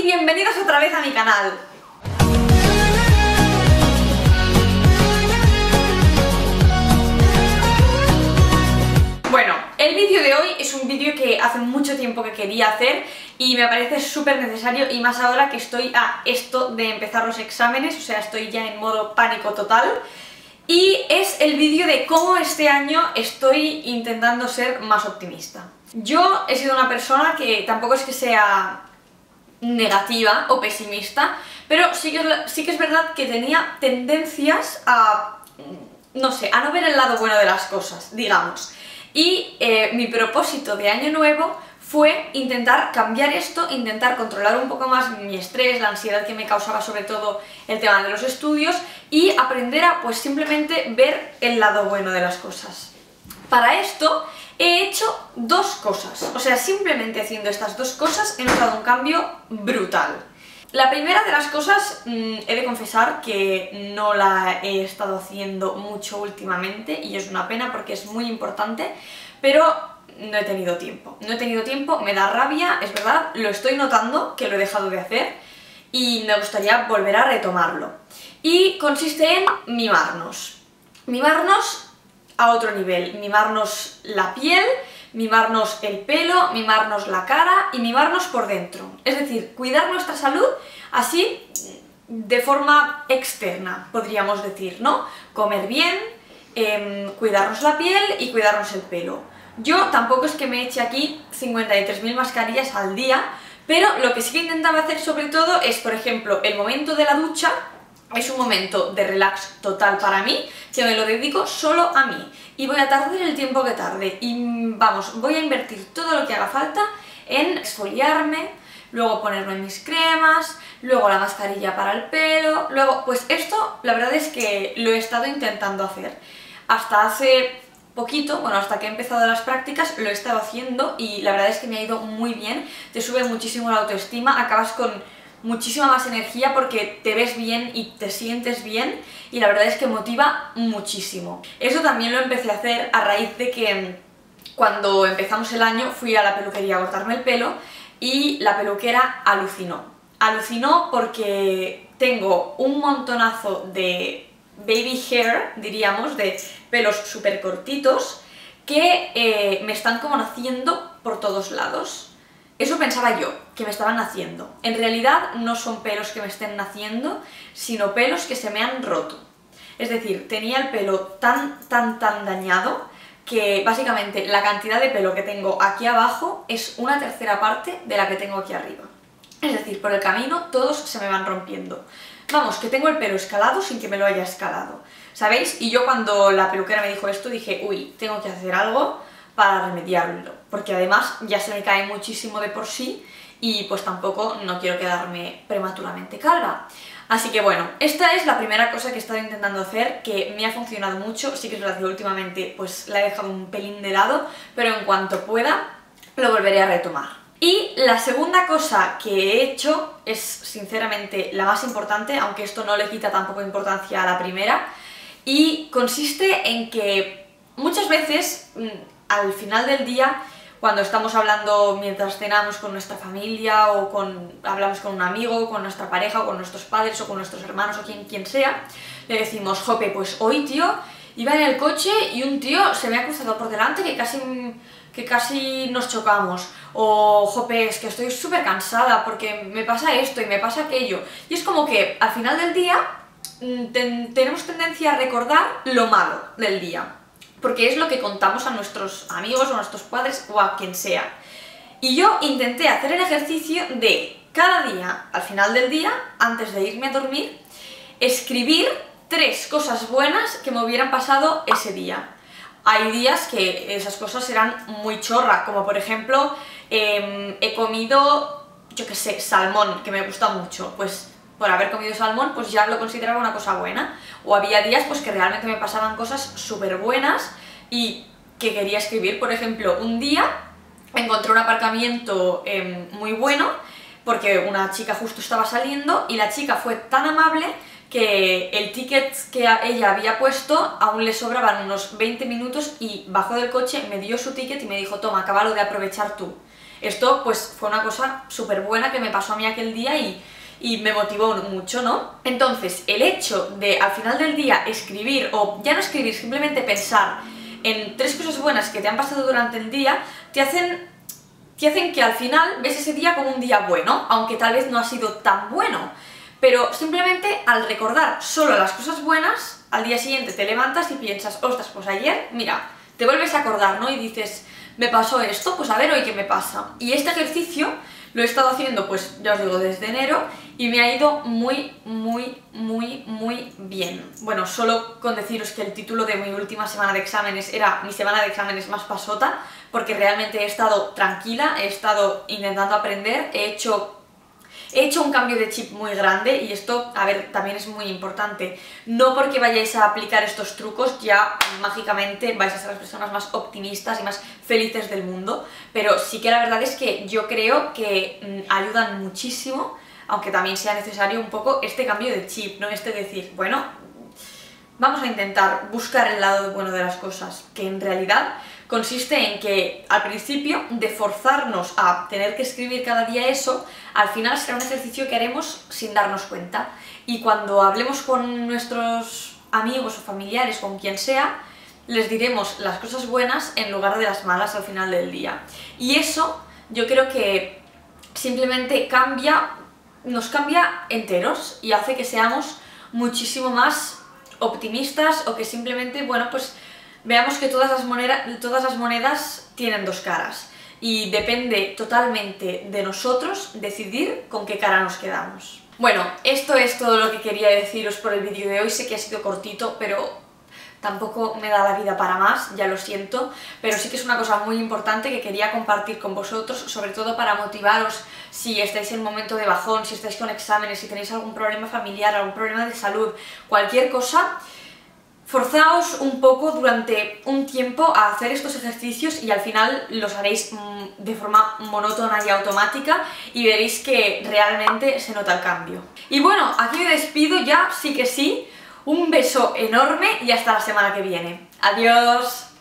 bienvenidos otra vez a mi canal. Bueno, el vídeo de hoy es un vídeo que hace mucho tiempo que quería hacer y me parece súper necesario, y más ahora que estoy a esto de empezar los exámenes, o sea, estoy ya en modo pánico total. Y es el vídeo de cómo este año estoy intentando ser más optimista. Yo he sido una persona que tampoco es que sea negativa o pesimista, pero sí que es verdad que tenía tendencias a, no sé, a no ver el lado bueno de las cosas, digamos. Y mi propósito de año nuevo fue intentar cambiar esto, intentar controlar un poco más mi estrés, la ansiedad que me causaba sobre todo el tema de los estudios, y aprender a pues simplemente ver el lado bueno de las cosas. Para esto he hecho dos cosas, o sea, simplemente haciendo estas dos cosas he notado un cambio brutal. La primera de las cosas, he de confesar que no la he estado haciendo mucho últimamente y es una pena porque es muy importante, pero no he tenido tiempo. No he tenido tiempo, me da rabia, es verdad, lo estoy notando que lo he dejado de hacer y me gustaría volver a retomarlo. Y consiste en mimarnos. Mimarnos a otro nivel, mimarnos la piel, mimarnos el pelo, mimarnos la cara y mimarnos por dentro. Es decir, cuidar nuestra salud así de forma externa, podríamos decir, ¿no? Comer bien, cuidarnos la piel y cuidarnos el pelo. Yo tampoco es que me eche aquí 53.000 mascarillas al día, pero lo que sí que intentaba hacer sobre todo es, por ejemplo, el momento de la ducha. Es un momento de relax total para mí, que me lo dedico solo a mí. Y voy a tardar el tiempo que tarde. Y vamos, voy a invertir todo lo que haga falta en exfoliarme, luego ponerme mis cremas, luego la mascarilla para el pelo, luego... Pues esto, la verdad es que lo he estado intentando hacer. Hasta hace poquito, bueno, hasta que he empezado las prácticas, lo he estado haciendo y la verdad es que me ha ido muy bien. Te sube muchísimo la autoestima, acabas con muchísima más energía porque te ves bien y te sientes bien, y la verdad es que motiva muchísimo. Eso también lo empecé a hacer a raíz de que cuando empezamos el año fui a la peluquería a cortarme el pelo y la peluquera alucinó. Alucinó porque tengo un montonazo de baby hair, diríamos, de pelos súper cortitos que me están como naciendo por todos lados. Eso pensaba yo, que me estaban naciendo. En realidad no son pelos que me estén naciendo, sino pelos que se me han roto. Es decir, tenía el pelo tan dañado que básicamente la cantidad de pelo que tengo aquí abajo es una tercera parte de la que tengo aquí arriba. Es decir, por el camino todos se me van rompiendo. Vamos, que tengo el pelo escalado sin que me lo haya escalado, ¿sabéis? Y yo cuando la peluquera me dijo esto dije, uy, tengo que hacer algo para remediarlo, porque además ya se me cae muchísimo de por sí y pues tampoco no quiero quedarme prematuramente calva. Así que bueno, esta es la primera cosa que he estado intentando hacer, que me ha funcionado mucho. Sí que es verdad que últimamente pues la he dejado un pelín de lado, pero en cuanto pueda lo volveré a retomar. Y la segunda cosa que he hecho es sinceramente la más importante, aunque esto no le quita tampoco importancia a la primera, y consiste en que muchas veces al final del día, cuando estamos hablando mientras cenamos con nuestra familia o hablamos con un amigo, con nuestra pareja o con nuestros padres o con nuestros hermanos o quien sea, le decimos, jope, pues hoy, tío, iba en el coche y un tío se me ha cruzado por delante que casi nos chocamos, o jope, es que estoy súper cansada porque me pasa esto y me pasa aquello. Y es como que al final del día tenemos tendencia a recordar lo malo del día, porque es lo que contamos a nuestros amigos o a nuestros padres o a quien sea. Y yo intenté hacer el ejercicio de cada día, al final del día, antes de irme a dormir, escribir 3 cosas buenas que me hubieran pasado ese día. Hay días que esas cosas eran muy chorra, como por ejemplo, he comido, yo qué sé, salmón, que me gusta mucho, pues por haber comido salmón pues ya lo consideraba una cosa buena. O había días pues que realmente me pasaban cosas súper buenas y que quería escribir. Por ejemplo, un día encontré un aparcamiento muy bueno porque una chica justo estaba saliendo y la chica fue tan amable que el ticket que ella había puesto aún le sobraban unos 20 minutos y bajó del coche, me dio su ticket y me dijo, toma, acábalo de aprovechar tú. Esto pues fue una cosa súper buena que me pasó a mí aquel día y me motivó mucho, ¿no? Entonces, el hecho de al final del día escribir, o ya no escribir, simplemente pensar en 3 cosas buenas que te han pasado durante el día, te hacen que al final ves ese día como un día bueno, aunque tal vez no ha sido tan bueno. Pero simplemente al recordar solo las cosas buenas, al día siguiente te levantas y piensas, ostras, pues ayer, mira, te vuelves a acordar, ¿no? Y dices, me pasó esto, pues a ver hoy qué me pasa. Y este ejercicio lo he estado haciendo, pues ya os digo, desde enero y me ha ido muy bien. Bueno, solo con deciros que el título de mi última semana de exámenes era mi semana de exámenes más pasota, porque realmente he estado tranquila, he estado intentando aprender, he hecho un cambio de chip muy grande y esto, a ver, también es muy importante. No porque vayáis a aplicar estos trucos ya mágicamente vais a ser las personas más optimistas y más felices del mundo, pero sí que la verdad es que yo creo que ayudan muchísimo, aunque también sea necesario un poco este cambio de chip, ¿no? Este decir, bueno, vamos a intentar buscar el lado bueno de las cosas, que en realidad consiste en que al principio de forzarnos a tener que escribir cada día eso, al final será un ejercicio que haremos sin darnos cuenta. Y cuando hablemos con nuestros amigos o familiares, con quien sea, les diremos las cosas buenas en lugar de las malas al final del día. Y eso yo creo que simplemente nos cambia enteros y hace que seamos muchísimo más optimistas o que simplemente, bueno, pues veamos que todas las monedas tienen 2 caras y depende totalmente de nosotros decidir con qué cara nos quedamos. Bueno, esto es todo lo que quería deciros por el vídeo de hoy. Sé que ha sido cortito, pero tampoco me da la vida para más, ya lo siento, pero sí que es una cosa muy importante que quería compartir con vosotros, sobre todo para motivaros si estáis en un momento de bajón, si estáis con exámenes, si tenéis algún problema familiar, algún problema de salud, cualquier cosa. Forzaos un poco durante un tiempo a hacer estos ejercicios y al final los haréis de forma monótona y automática y veréis que realmente se nota el cambio. Y bueno, aquí me despido ya, sí que sí. Un beso enorme y hasta la semana que viene. ¡Adiós!